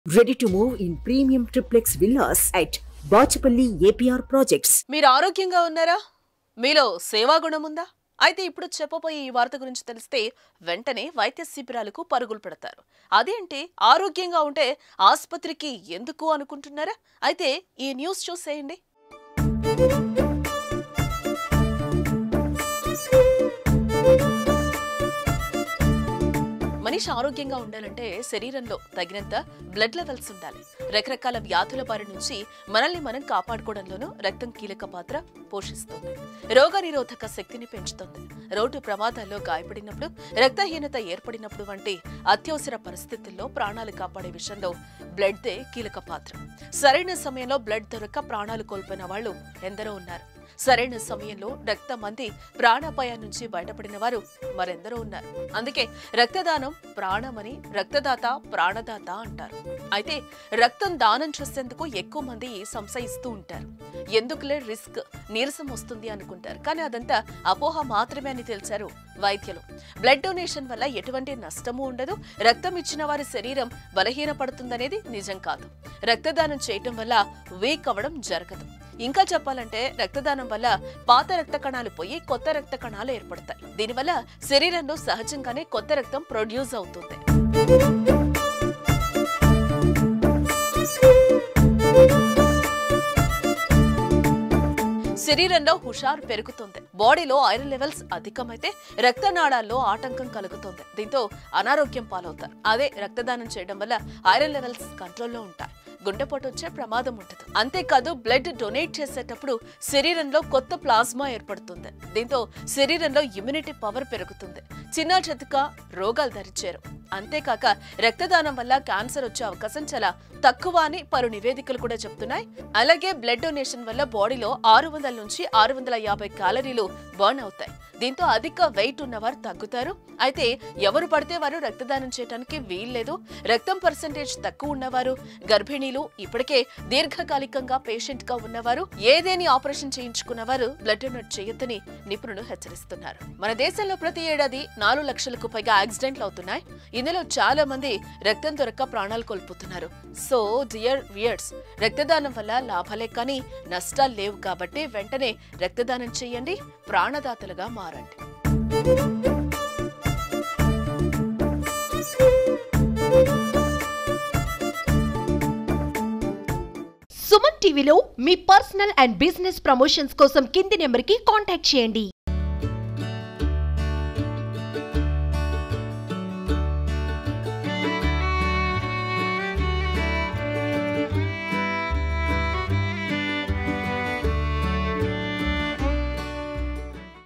Ready to move in premium triplex villas at Bachapalli APR projects. మీరు ఆరోగ్యంగా ఉన్నారా? మీలో సేవా గుణం ఉందా? అయితే ఇప్పుడు చెప్పబోయే ఈ వార్త గురించి తెలిస్తే వెంటనే వైద్య శిబిరాలకు పరుగులు పెడతారు. అదేంటి ఆరోగ్యంగా ఉంటే ఆసుపత్రికి ఎందుకు అనుకుంటున్నారా? అయితే ఈ న్యూస్ చూసేయండి. మనిషి ఆరోగ్యంగా ఉండాలంటే శరీరంలో తగినంత బ్లడ్ లెవెల్స్ ఉండాలి. రకరకాల వ్యాధుల బారి నుంచి మనల్ని మనం కాపాడుకోవడంలోనూ రక్తం కీలక పాత్ర పోషిస్తుంది. రోగనిరోధక శక్తిని పెంచుతుంది. రోడ్డు ప్రమాదాల్లో గాయపడినప్పుడు, రక్తహీనత ఏర్పడినప్పుడు వంటి అత్యవసర పరిస్థితుల్లో ప్రాణాలు కాపాడే విషయంలో బ్లడ్దే కీలక పాత్ర. సరైన సమయంలో బ్లడ్ దొరక్క ప్రాణాలు కోల్పోయిన వాళ్ళు ఎందరో ఉన్నారు. సరైన సమయంలో రక్తం అంది ప్రాణాపాయం నుంచి బయటపడిన వారు మరెందరో ఉన్నారు. అందుకే రక్తదానం ప్రాణమని, రక్తదాత ప్రాణదాత అంటారు. అయితే రక్తం దానం చేసేందుకు ఎక్కువ మంది సంశయిస్తూ ఉంటారు. ఎందుకులే రిస్క్, నీరసం వస్తుంది అనుకుంటారు. కానీ అదంతా అపోహ మాత్రమే అని తెలిసారు వైద్యులు. బ్లడ్ డొనేషన్ వల్ల ఎటువంటి నష్టమూ ఉండదు. రక్తం ఇచ్చిన వారి శరీరం బలహీనపడుతుందనేది నిజం కాదు. రక్తదానం చేయటం వల్ల వీక్ అవ్వడం జరగదు. ఇంకా చెప్పాలంటే రక్తదానం వల్ల పాత రక్త కణాలు పోయి కొత్త రక్త కణాలు ఏర్పడతాయి. దీనివల్ల శరీరంలో సహజంగానే కొత్త రక్తం ప్రొడ్యూస్ అవుతుంది. శరీరంలో హుషారు పెరుగుతుంది. బాడీలో ఐరన్ లెవెల్స్ అధికమైతే రక్తనాళాల్లో ఆటంకం కలుగుతుంది. దీంతో అనారోగ్యం పాలవుతారు. అదే రక్తదానం చేయడం వల్ల ఐరన్ లెవెల్స్ కంట్రోల్లో ఉంటాయి. గుండెపోటు వచ్చే ప్రమాదం ఉంటుంది. అంతేకాదు బ్లడ్ డొనేట్ చేసేటప్పుడు శరీరంలో కొత్త ప్లాస్మా ఏర్పడుతుంది. దీంతో శరీరంలో ఇమ్యూనిటీ పవర్ పెరుగుతుంది. చిన్న చితక రోగాలు దరిచేరు. అంతేకాక రక్తదానం వల్ల క్యాన్సర్ వచ్చే అవకాశం చాలా తక్కువ అని పలు నివేదికలు కూడా చెప్తున్నాయి. అలాగే బ్లడ్ డొనేషన్ వల్ల బాడీలో 600 నుంచి 650 క్యాలరీలు బర్న్ అవుతాయి. దీంతో అధిక వెయిట్ ఉన్నవారు తగ్గుతారు. అయితే ఎవరు పడితే వారు రక్తదానం చేయడానికి వీల్లేదు. రక్తం పర్సెంటేజ్ తక్కువ ఉన్నవారు, గర్భిణీలు, ఇప్పటికే దీర్ఘకాలికంగా పేషెంట్ గా ఉన్నవారు, ఏదేని ఆపరేషన్ చేయించుకున్నవారు బ్లడ్ డొనేట్ చేయొద్దని నిపుణులు హెచ్చరిస్తున్నారు. మన దేశంలో ప్రతి ఏడాది 4 లక్షలకు పైగా యాక్సిడెంట్లు అవుతున్నాయి. ఇందులో చాలా మంది రక్తం దొరక్క ప్రాణాలు కోల్పోతున్నారు. సో డియర్ వ్యూయర్స్, రక్తదానం వల్ల లాభాలే కానీ నష్టాలు లేవు. కాబట్టి వెంటనే రక్తదానం చేయండి, ప్రాణదాతలుగా మారండి. సుమన్ టీవీలో మీ పర్సనల్ అండ్ బిజినెస్ ప్రమోషన్స్ కోసం కింది నెంబర్కి కాంటాక్ట్ చేయండి.